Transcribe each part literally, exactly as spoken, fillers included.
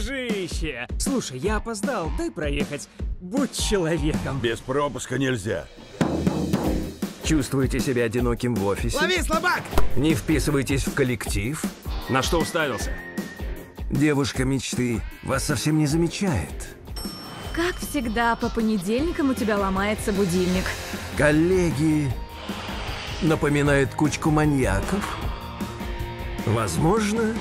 дружище! Слушай, я опоздал, дай проехать. Будь человеком. Без пропуска нельзя. Чувствуете себя одиноким в офисе? Лови, слабак! Не вписываетесь в коллектив? На что уставился? Девушка мечты вас совсем не замечает. Как всегда, по понедельникам у тебя ломается будильник. Коллеги напоминают кучку маньяков. Возможно,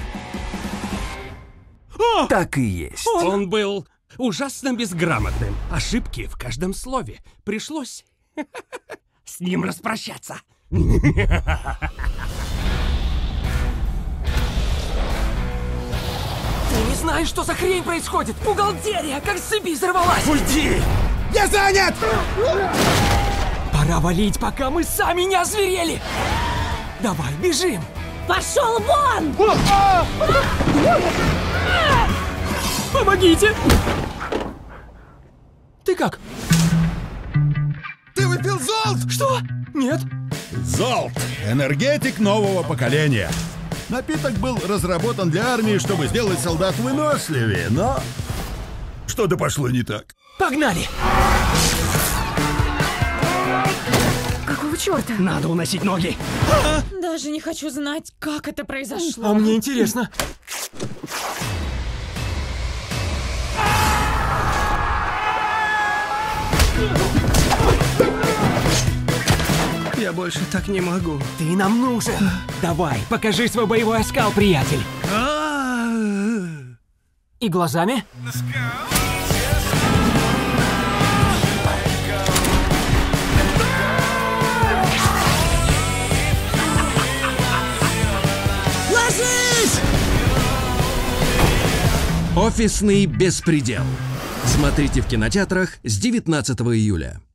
О! так и есть. Он был ужасно безграмотным. Ошибки в каждом слове. Пришлось с ним распрощаться. Ты не знаешь, что за хрень происходит? Бухгалтерия как с цепи взорвалась! Уйди! Я занят! Пора валить, пока мы сами не озверели! Давай, бежим! Пошел вон! Помогите! Ты как? Ты выпил золт! Что? Нет. Золт – энергетик нового поколения. Напиток был разработан для армии, чтобы сделать солдат выносливее, но что-то пошло не так. Погнали! Какого черта? Надо уносить ноги. Даже не хочу знать, как это произошло. А мне интересно. Я больше так не могу. Ты нам нужен. Давай, покажи свой боевой оскал, приятель. И глазами? Ложись! Офисный беспредел. Смотрите в кинотеатрах с девятнадцатого июля.